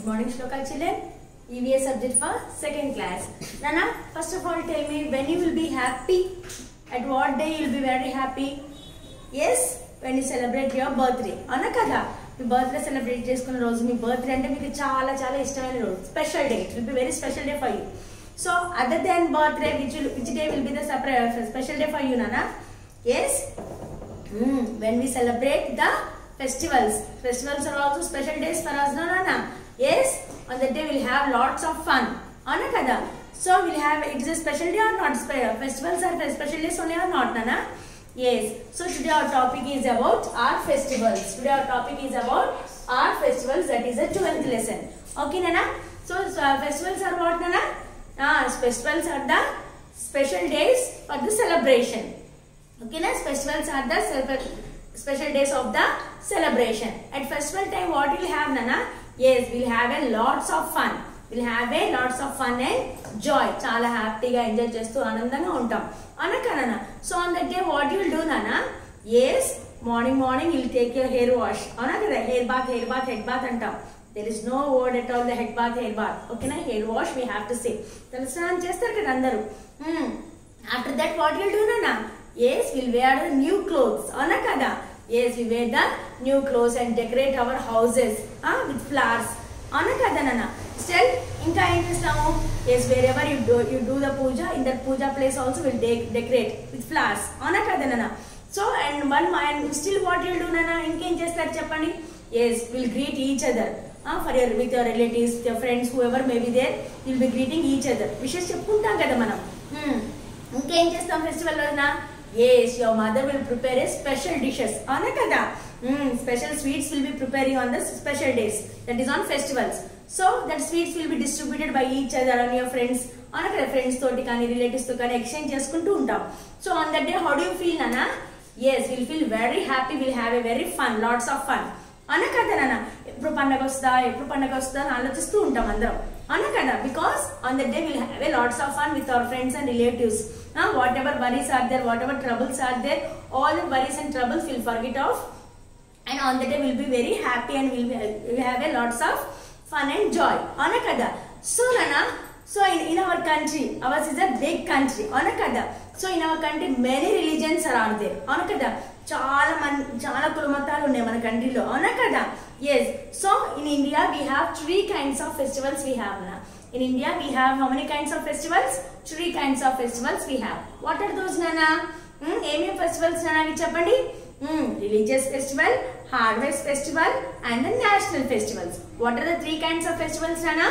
Good morning, Shloka children. EVS subject for second class. Nana, first of all, tell me when you will be happy. At what day you will be very happy? Yes, when you celebrate your birthday. Ana kada? మీ birthday celebrate చేసుకున్న రోజు మీ birthday అంటే మీకు చాలా చాలా ఇష్టమైన రోజు, special day. It will be very special day for you. So other than birthday which day will be the special day for you నానా? Yes, when we celebrate the festivals are also special days for us, no nana? Yes, on that day we'll have lots of fun, ana kada? So we'll have, it is a special day or not? Festivals are special days only or not, nana? Yes. So today our topic is about our festivals. That is the 12th lesson. Okay, nana? So festivals are what, nana? Festivals are the special days for the celebration. Okay, na? Festivals are the special days of the celebration. At festival time, what we'll have, nana? Yes, we'll have a lots of fun. And joy. Chala happy ga enjoy chestu anandanga untam. Anaka nana. So on that day, what you will do, nana? Yes, morning you'll take your hair wash. Anaka hair bath, head bath antam. There is no word at all the head bath. Okay na? Hair wash we have to say. Talasnanam chestaru kada andaru. After that, what you will do, nana? Yes, we'll wear the new clothes. Anakada. Yes, we wear the new clothes and decorate our houses with flowers. Anakada nana. Still, inka em chestamu? Yes, wherever you do the puja, in that puja place also we'll decorate with flowers. Anakada nana. So and still what you'll do, nana? Inka em chestaru cheppandi? Yes, we'll greet each other. With your relatives, your friends, whoever may be there, you'll be greeting each other. Wishes cheppuntam kada manam. Inka em chestam festival రోజున? Yes, your mother will prepare a special dishes. Anakada. Special sweets will be preparing on the special days. That is on festivals. So that sweets will be distributed by each other and your friends. Anakada friends toti kani relatives to kani exchange cheskuntu untam. So on that day, how do you feel, nana? Yes, we'll feel very happy. We'll have a very fun, lots of fun. Anakada nana. Eppudu pandaga vastha అని ఆలోచిస్తూ ఉంటాం అందరం. Anakada, because on that day we'll have a lots of fun with our friends and relatives. Whatever worries are there, whatever troubles are there, all the worries and troubles we'll forget off, and on that day we'll be very happy and we'll have a lots of fun and joy. Anakada. So nana, so in our country, ours is a big country. Anakada. So in our country many religions are there. Anakada. చాలా కులమతాలు ఉన్నాయి మన కంట్రీలో. అవునా? Yes. So in India we have 3 kinds of festivals we have now. In India we have how many kinds of festivals? 3 kinds of festivals we have. What are those, nana? Em festivals nana vi cheppandi? Religious festival, harvest festival and the national festivals. What are the 3 kinds of festivals, nana?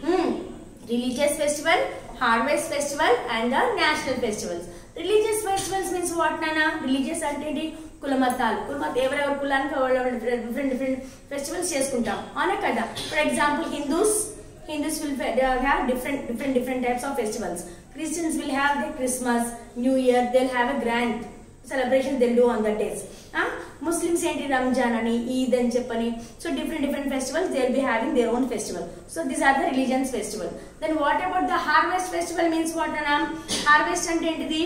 Religious festival, harvest festival and the national festivals. Religious festivals means what, nana? Religious అంటే ఏంటి? కులమతాలు. ఎవరెవరి కులానికి different festivals చేసుకుంటాం. అవునా కదా? For example, Hindus will have different types of festivals. Christians will have their Christmas, New Year. They'll have a grand celebration they'll do on that days. Muslims ఏంటి? Ramjan ani, Eid అని చెప్పని. So different festivals they'll be having their own festival. So these are the religions festival. Then what about the harvest festival means what, nana? Harvest అంటే ఏంటిది?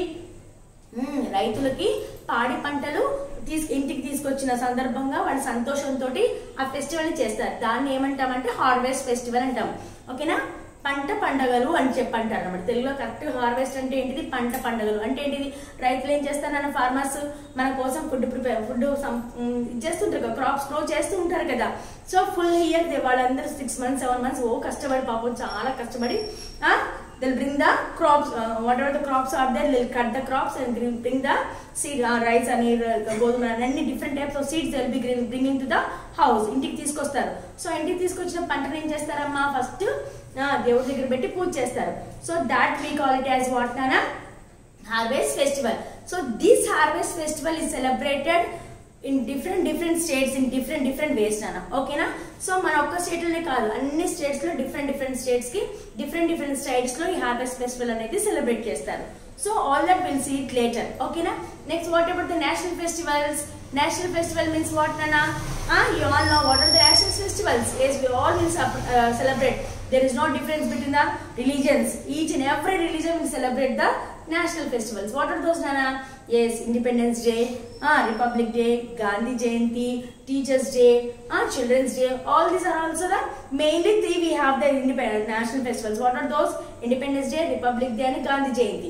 రైతులకి పాడి పంటలు ఇంటికి తీసుకొచ్చిన సందర్భంగా వాళ్ళ సంతోషంతో ఆ ఫెస్టివల్ చేస్తారు. దాన్ని ఏమంటామంటే హార్వెస్ట్ ఫెస్టివల్ అంటాం. ఓకేనా? పంట పండగలు అని చెప్పంటారు అన్నమాట. తెలుగులో కరెక్ట్ హార్వెస్ట్ అంటే ఏంటిది? పంట పండగలు అంటే ఏంటిది? రైతులు ఏం చేస్తారన్న ఫార్మర్స్ మన కోసం ఫుడ్ చేస్తుంటారు కదా, క్రాప్స్ గ్రో చేస్తూ ఉంటారు కదా. సో ఫుల్ ఇయర్ వాళ్ళందరూ 6 months 7 months కష్టపడి, పాపం చాలా కష్టపడి they'll bring the crops, whatever the crops are there, they'll cut the crops and bring the seed, rice and goduma and any different types of seeds they'll be bringing to the house. ఇంటికి తీసుకొస్తారు. So ఇంటికి తీసుకొచ్చిన పంటను ఏం చేస్తారమ్మా? First దేవుడి దగ్గర పెట్టి పూజ చేస్తారు. So that we call it as what, nana? Harvest festival. So this harvest festival is celebrated in different states in different ways, nana. Okay na? So మన ఒక్క స్టేట్ లోనే కాదు, అన్ని స్టేట్స్ లో different states కి different స్టేట్స్ లో ఈ harvest festival అనేది సెలబ్రేట్ చేస్తారు. So all that we'll see it later. Okay na? Next, what about the national festivals? National festival means what, nana? You all know what are the national festivals. Yes, we all will celebrate. There is no difference between the religions. Each and every religion will celebrate the national festivals. What are those, Nana? Yes, Independence Day, Republic Day, Gandhi Jayanti, Teachers Day, Children's Day. All these are also the mainly three we have the independent national festivals. What are those? Independence Day, Republic Day and Gandhi Jayanti.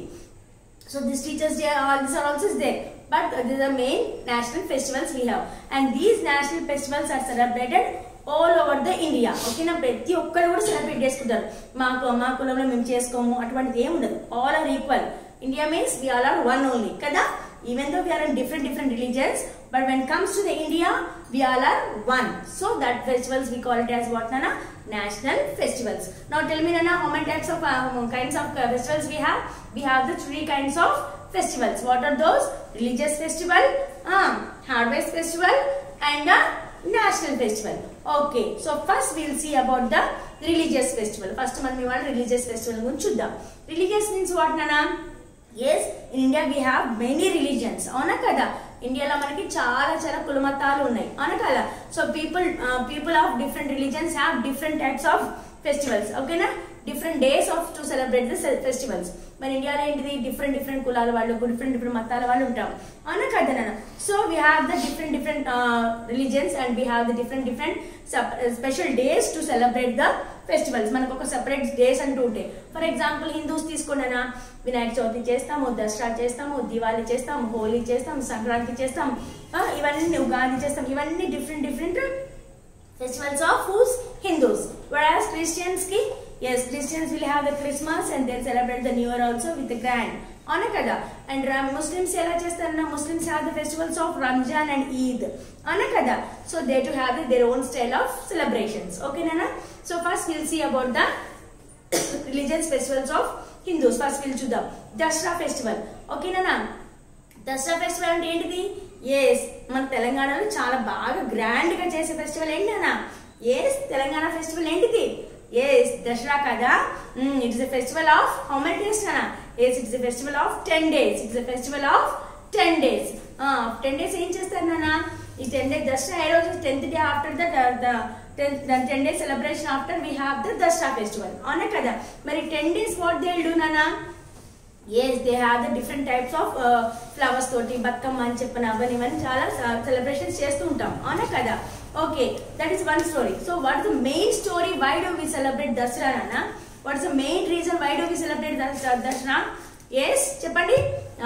So this Teachers Day, all these are also there. But these are main national festivals we have. And these national festivals are celebrated all over the India. Okay na, ప్రతి ఒక్కరు కూడా celebrate చేసుకుంటారు. మా కులంలో మేము చేసుకోము అటువంటిది ఏం ఉండదు. All are equal. India means we all are one only. Kada? Even though we are in different religions, but when it comes to the India, we all are one. So that festivals we call it as what, Nana? National festivals. Now tell me, Nana, how many types of kinds of festivals we have? We have the three kinds of festivals. What are those? Religious festival, harvest festival, and national festival. Okay, so first we will see about the religious festival. First man we want religious festival gurinchi chuddam. Religious means what, Nana? Yes, in India we have many religions. Avuna kada? India lo manaki చాలా కుల మతాలు ఉన్నాయి. అవునా కదా? So people of different religions have different types of festivals. Okay na? Different days of to celebrate the festivals. మన ఇండియాలో ఏంటిది different కులాల వాళ్ళు, different మతాల వాళ్ళు ఉంటాం. అవునా కదా నాన్న? So we have the different religions and we have the different special days to celebrate the festivals. మనకు ఒక సెపరేట్ డేస్ అంటూ ఉంటాయి. ఫర్ ఎగ్జాంపుల్ హిందూస్ తీసుకున్నానా, వినాయక చవితి చేస్తాము, దసరా చేస్తాము, దివాళీ చేస్తాము, హోలీ చేస్తాము, సంక్రాంతి చేస్తాము, ఇవన్నీ ఉగాది చేస్తాం. ఇవన్నీ different festivals of whose? Hindus. Whereas Christians ki, yes, Christians will have the Christmas and they celebrate the New Year also with the grand. Avuna kada? And Muslims ela chestarana? Muslims have the festivals of Ramzan and Eid. Avuna kada? So they too have their own style of celebrations. Okay, Nana? So first we'll see about the religious festivals of Hindus. First we'll choose the Dasra festival. Okay, Nana? Dasra festival ante ఏంటిది? Yes, మన తెలంగాణలో చాలా బాగా grand గా చేసే festival ఏంటి అన్న? Yes, Telangana festival ఏంటిది? Yes, దసరా కదా. It is a festival of how many days, Nana? Yes, it is a festival of 10 days. It is a festival of 10 days. 10 days ఏం చేస్తారు నాన్న? ఈ 10 days దసరా ఏ రోజు? 10th day after the 10 days celebration after we have the Dasra festival. అవునా కదా? మరి 10 days what they will do, Nana? Yes, they have the different types of flowers toti, batkam అని చెప్పిన అవన్నీ చాలా సెలబ్రేషన్స్ చేస్తూ ఉంటాం. అవునా కదా? Okay, that is one story. So what is the main story? Why do we celebrate Dasra, Nana? What is the main reason why do we celebrate Dasra? Yes, చెప్పండి.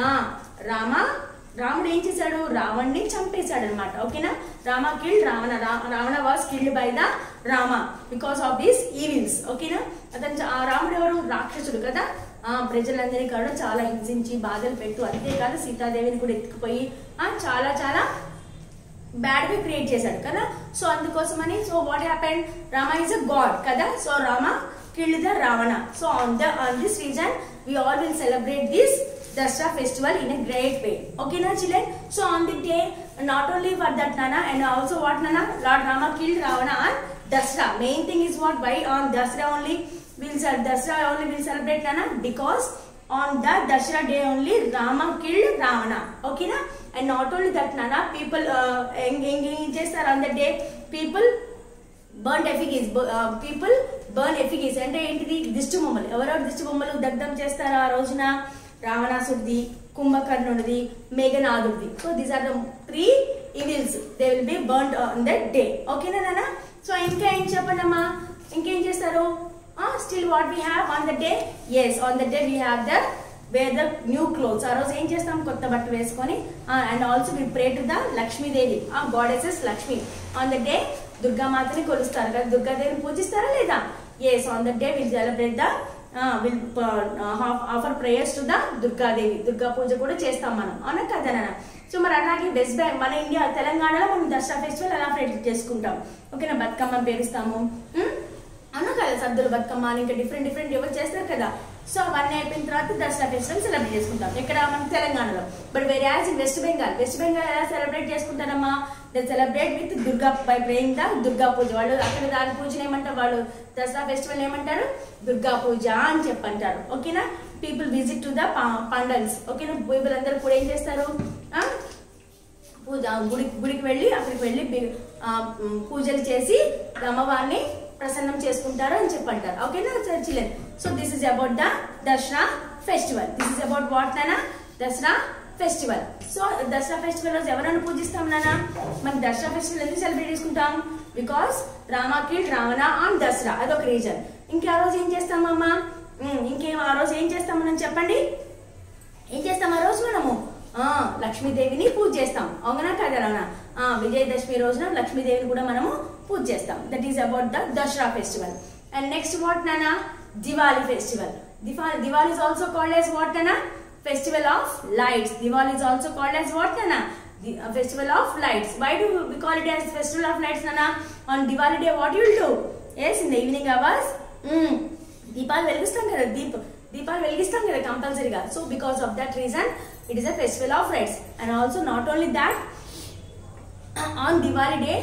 రాముడు ఏం చేశాడు? రావణ్ణి చంపేశాడు అన్నమాట. ఓకేనా? Rama killed Ravana. Ravana was killed by the Rama because of these evils. ఓకేనా? అతను రాముడు ఎవరు? రాక్షసుడు కదా. ప్రజలందరినీ కూడా చాలా హింసించి బాధలు పెట్టు, అంతేకాదు సీతాదేవిని కూడా ఎత్తుకుపోయి చాలా బ్యాడ్ గా క్రియేట్ చేశాడు కదా. సో అందుకోసమని so what happened? Rama is a god కదా. So Rama killed the Ravana. So on this reason we all will celebrate this Dasra festival in a great way. Okay na children? So on the day, not only for that, Nana, and also what, Nana? Lord Rama killed Ravana on Dasra. Main thing is what? Why on Dasra only we'll celebrate, Nana? Because on that Dasra day only Rama killed Ravana. Okay na? And not only that, Nana, people just on the day people burn effigies. People burn effigies అంటే ఏంటిది? దిష్టి బొమ్మలు. ఎవరెవరు దిష్టి బొమ్మలు దగ్ధం చేస్తారు ఆ రోజున? రావణాసుడిది, కుంభకర్ణుడిది, మేఘనాథుడిది. So these are the 3 evils. They will be burned on that day. ఓకేనా నాన్న? సో ఇంకా ఏం చెప్పండి అమ్మా? ఇంకేం చేస్తారు? Still what we have on the day? Yes, on the day we have the wear the new clothes. ఆ రోజు ఏం చేస్తాం? కొత్త బట్ట వేసుకొని. And also we pray to the Lakshmidevi, goddesses Lakshmi. On the day దుర్గామాతని కొలుస్తారు కదా. దుర్గాదేవిని పూజిస్తారా లేదా? Yes, on the day will celebrate the offer prayers to the Durgadevi. Durga Puja కూడా చేస్తాం మనం. అవునా కదా నాన్న? సో మరి అలాగే వెస్ట్ బెంగాల్, మన ఇండియా తెలంగాణలో మనం దసరా ఫెస్టివల్ అలా సెలబ్రేట్ చేసుకుంటాం. ఓకేనా? బతుకమ్మ పేరుస్తాము. అవునా కదా? సద్దుల బతుకమ్మ అని ఇంకా డిఫరెంట్ ఎవరు చేస్తారు కదా. సో అవన్నీ అయిపోయిన తర్వాత దసరా ఫెస్టివల్ సెలబ్రేట్ చేసుకుంటాం ఇక్కడ మన తెలంగాణలో. బట్ వేరే యాజ్ ఇన్ వెస్ట్ బెంగాల్ ఎలా సెలబ్రేట్ చేసుకుంటారమ్మా? They celebrate with Durga by praying the Durga Puja. వాళ్ళు అక్కడ దాని పూజను ఏమంటారు? వాళ్ళు దసరా ఫెస్టివల్ ఏమంటారు? దుర్గా పూజ అని చెప్పంటారు. ఓకేనా? People visit to the pandals. ఓకేనా? పీపుల్ అందరూ కూడా ఏం చేస్తారు? పూజ గుడికి వెళ్ళి అక్కడికి వెళ్ళి పూజలు చేసి ప్రసన్నం చేసుకుంటారు అని చెప్పంటారు. ఓకేనా children? So this is about the Dasara festival. This is about what నానా? Dasara festival. So Dasara festival రోజు ఎవరైనా పూజిస్తాం నానా? మనం దసరా ఫెస్టివల్ ఎందుకు సెలబ్రేట్ చేసుకుంటాం? Because Rama killed Ravana on Dasara, అదొక రీజన్. ఇంకా ఆ రోజు ఏం చేస్తామమ్మా? ఇంకేం ఆ రోజు ఏం చేస్తాం మనం చెప్పండి? ఏం చేస్తాం ఆ రోజు మనము? లక్ష్మీదేవిని పూజ చేస్తాం, అవునా కదా రానా? విజయదశమి రోజున లక్ష్మీదేవిని కూడా మనము పూజ చేస్తాం. That is about the Dasara festival. And next what నానా? Diwali festival. Diwali is also called as what nana? Festival of lights. Diwali is also called as what nana? The festival of lights. Why do we call it as festival of lights nana? On Diwali day what you will do? Yes, in the evening hours దీపాలు వెలిగిస్తాం కదా, దీపాలు వెలిగిస్తాం కదా కంపల్సరీగా. So because of that reason it is a festival of lights. And also not only that, on Diwali day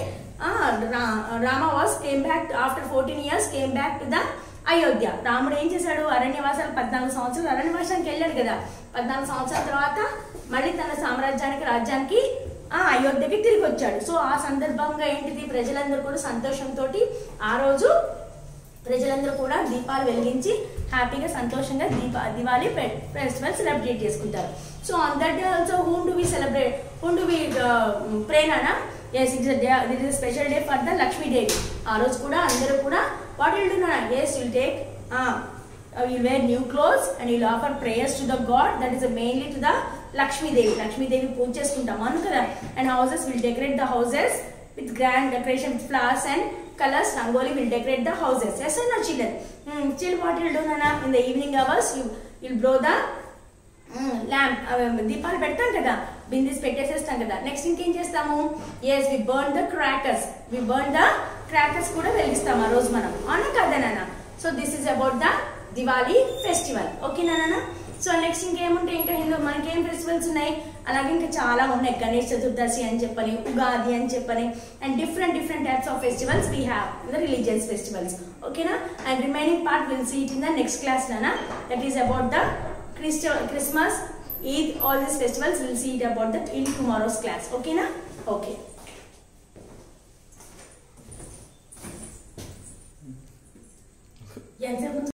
Rama came back after 14 years, came back to the Ayodhya. రాముడు ఏం చేశాడు? అరణ్యవాసాలు 14 సంవత్సరాలు అరణ్యవాసానికి వెళ్ళాడు కదా. 14 సంవత్సరాల తర్వాత మళ్ళీ తన రాజ్యానికి అయోధ్యకి తిరిగి వచ్చాడు. సో ఆ సందర్భంగా ఏంటిది? ప్రజలందరూ కూడా సంతోషంతో ఆ రోజు ప్రజలందరూ కూడా దీపాలు వెలిగించి హ్యాపీగా సంతోషంగా దివాళీ ఫెస్టివల్ సెలబ్రేట్ చేసుకుంటారు. So on that day also whom do we celebrate? Whom do we pray nana? Yes, it is a special day for the Lakshmi Devi. ఆ రోజు కూడా అందరూ కూడా what will do nana? Yes, you'll take you'll wear new clothes and you'll offer prayers to the god, that is mainly to the Lakshmi Devi. Lakshmi Devi పూజ చేసుకుంటాం అను కదా. And houses will decorate the houses with grand decoration with flowers and colors. Rangoli will decorate the houses. Yes or no children? Still what you'll do nana? In the evening hours you'll blow the lamp, దీపాలు పెడతాం కదా, బిందీస్ పెట్టేసేస్తాం కదా. Next ఇంకేం చేస్తాము? Yes, we burn the crackers కూడా వెలిగిస్తాం ఆ రోజు మనం, అవునా కదా నాన్న? So this is about the Diwali festival. ఓకేనా నాన్న? సో నెక్స్ట్ ఇంకేముంటాయి? ఇంకా హిందూ మనకి ఏం ఫెస్టివల్స్ ఉన్నాయి? అలాగే ఇంకా చాలా ఉన్నాయి. గణేష్ చతుర్దశి అని చెప్పని, ఉగాది అని చెప్పని, and different types of festivals we have the religious festivals. ఓకేనా? And remaining part will see it in the next class నాన్న. That is about the Christmas, Eid, all these festivals we'll see it about that in tomorrow's class. Okay na? Okay. Yeah,